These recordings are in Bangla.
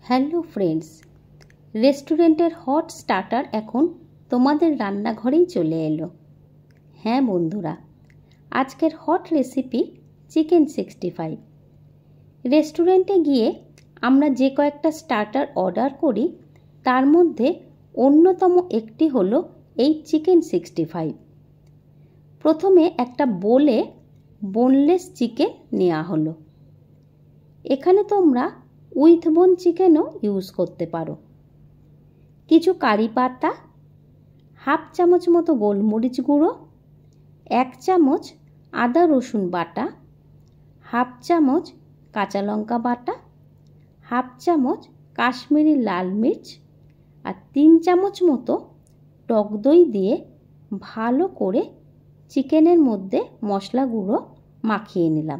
হ্যালো ফ্রেন্ডস, রেস্টুরেন্টের হট স্টার্টার এখন তোমাদের রান্নাঘরেই চলে এলো। হ্যাঁ বন্ধুরা, আজকের হট রেসিপি চিকেন 65। রেস্টুরেন্টে গিয়ে আমরা যে কয়েকটা স্টার্টার অর্ডার করি তার মধ্যে অন্যতম একটি হলো এই চিকেন 65। প্রথমে একটা বোলে বোনলেস চিকেন নেওয়া হলো। এখানে তোমরা উইথ বোন চিকেনও ইউজ করতে পারো। কিছু কারি পাতা, হাফ চামচ মতো গোলমরিচ গুঁড়ো, 1 চামচ আদা রসুন বাটা, হাফ চামচ কাঁচা লঙ্কা বাটা, হাফ চামচ কাশ্মীরি লাল মির্চ আর 3 চামচ মতো টক দই দিয়ে ভালো করে চিকেনের মধ্যে মশলা গুঁড়ো মাখিয়ে নিলাম।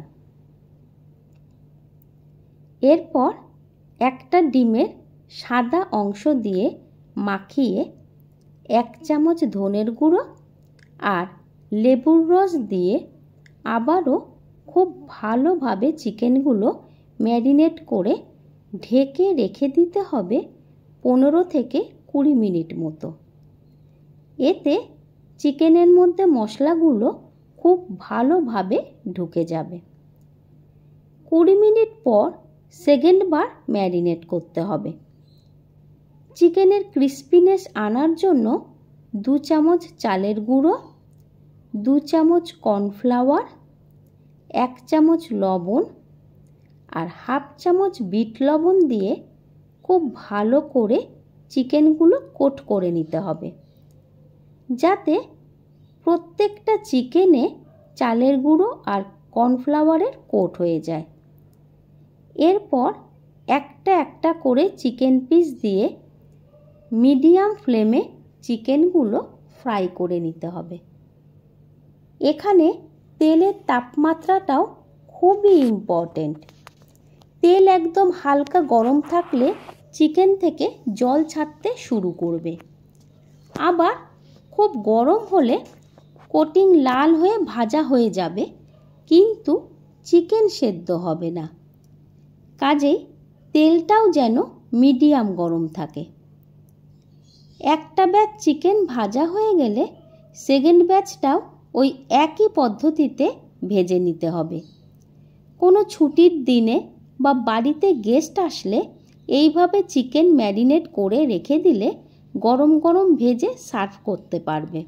এরপর একটা ডিমের সাদা অংশ দিয়ে মাখিয়ে 1 চামচ ধনের গুঁড়ো আর লেবুর রস দিয়ে আবারও খুব ভালোভাবে চিকেনগুলো ম্যারিনেট করে ঢেকে রেখে দিতে হবে 15 থেকে 20 মিনিট মতো। এতে চিকেনের মধ্যে মশলাগুলো খুব ভালোভাবে ঢুকে যাবে। 20 মিনিট পর সেকেন্ড বার ম্যারিনেট করতে হবে। চিকেনের ক্রিস্পিনেস আনার জন্য 2 চামচ চালের গুঁড়ো, 2 চামচ কর্নফ্লাওয়ার, 1 চামচ লবণ আর হাফ চামচ বিট লবণ দিয়ে খুব ভালো করে চিকেনগুলো কোট করে নিতে হবে, যাতে প্রত্যেকটা চিকেনে চালের গুঁড়ো আর কর্নফ্লাওয়ারের কোট হয়ে যায়। এরপর একটা একটা করে চিকেন পিস দিয়ে মিডিয়াম ফ্লেমে চিকেনগুলো ফ্রাই করে নিতে হবে। এখানে তেলের তাপমাত্রাটাও খুবই ইম্পর্টেন্ট। তেল একদম হালকা গরম থাকলে চিকেন থেকে জল ছাড়তে শুরু করবে, আবার খুব গরম হলে কোটিং লাল হয়ে ভাজা হয়ে যাবে, কিন্তু চিকেন সেদ্ধ হবে না। কাজেই তেলটাও যেন মিডিয়াম গরম থাকে। একটা ব্যাচ চিকেন ভাজা হয়ে গেলে সেকেন্ড ব্যাচটাও ওই একই পদ্ধতিতে ভেজে নিতে হবে। কোনো ছুটির দিনে বা বাড়িতে গেস্ট আসলে এইভাবে চিকেন ম্যারিনেট করে রেখে দিলে গরম গরম ভেজে সার্ভ করতে পারবে।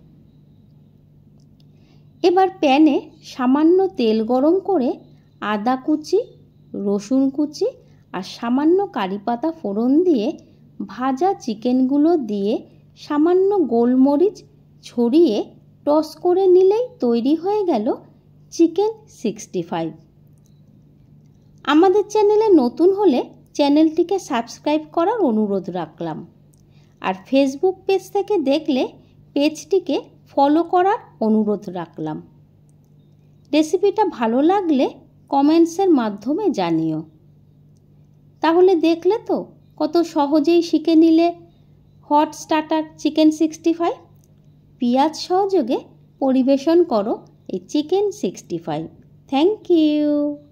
এবার প্যানে সামান্য তেল গরম করে আদা কুচি, রসুন কুচি আর সামান্য কারি পাতা ফোড়ন দিয়ে ভাজা চিকেনগুলো দিয়ে সামান্য গোলমরিচ ছড়িয়ে টস করে নিলেই তৈরি হয়ে গেল চিকেন 65। আমাদের চ্যানেলে নতুন হলে চ্যানেলটিকে সাবস্ক্রাইব করার অনুরোধ রাখলাম, আর ফেসবুক পেজ থেকে দেখলে পেজটিকে ফলো করার অনুরোধ রাখলাম। রেসিপিটা ভালো লাগলে কমেন্টসের মাধ্যমে জানিও। তাহলে দেখলে তো কত সহজেই শিখে নিলে হট স্টার্টার চিকেন 65। পেঁয়াজ সহযোগে পরিবেশন করো এই চিকেন 65। Thank you.